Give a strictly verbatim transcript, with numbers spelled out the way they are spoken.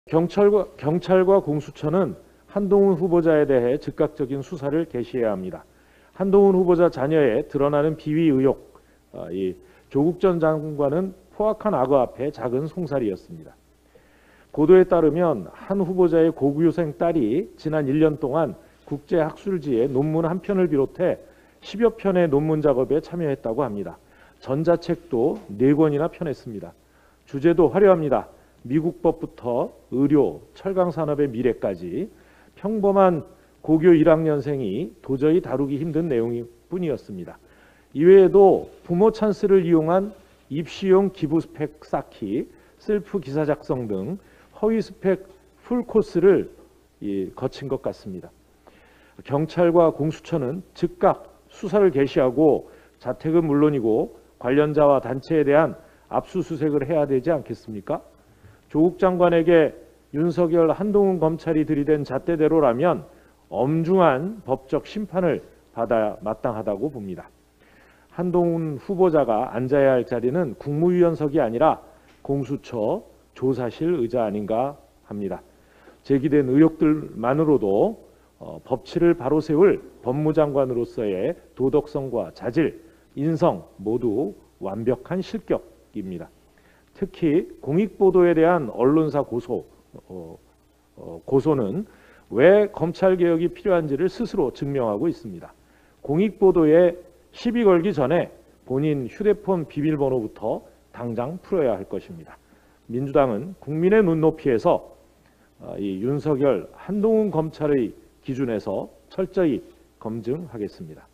경찰과, 경찰과 공수처는 한동훈 후보자에 대해 즉각적인 수사를 개시해야 합니다. 한동훈 후보자 자녀에 드러나는 비위 의혹, 이 조국 전 장관은 포악한 악어 앞에 작은 송사리였습니다. 보도에 따르면 한 후보자의 고교생 딸이 지난 일 년 동안 국제학술지에 논문 한 편을 비롯해 십여 편의 논문 작업에 참여했다고 합니다. 전자책도 네 권이나 펴냈습니다. 주제도 화려합니다. 미국 법부터 의료, 철강산업의 미래까지 평범한 고교 일 학년생이 도저히 다루기 힘든 내용일 뿐이었습니다. 이외에도 부모 찬스를 이용한 입시용 기부 스펙 쌓기, 셀프 기사 작성 등 허위 스펙 풀코스를 거친 것 같습니다. 경찰과 공수처는 즉각 수사를 개시하고 자택은 물론이고 관련자와 단체에 대한 압수수색을 해야 되지 않겠습니까? 조국 장관에게 윤석열, 한동훈 검찰이 들이댄 잣대대로라면 엄중한 법적 심판을 받아야 마땅하다고 봅니다. 한동훈 후보자가 앉아야 할 자리는 국무위원석이 아니라 공수처 조사실 의자 아닌가 합니다. 제기된 의혹들만으로도 어, 법치를 바로 세울 법무장관으로서의 도덕성과 자질, 인성 모두 완벽한 실격입니다. 특히 공익보도에 대한 언론사 고소, 어, 어, 고소는 왜 검찰개혁이 필요한지를 스스로 증명하고 있습니다. 공익보도에 시비 걸기 전에 본인 휴대폰 비밀번호부터 당장 풀어야 할 것입니다. 민주당은 국민의 눈높이에서 이 윤석열, 한동훈 검찰의 기준에서 철저히 검증하겠습니다.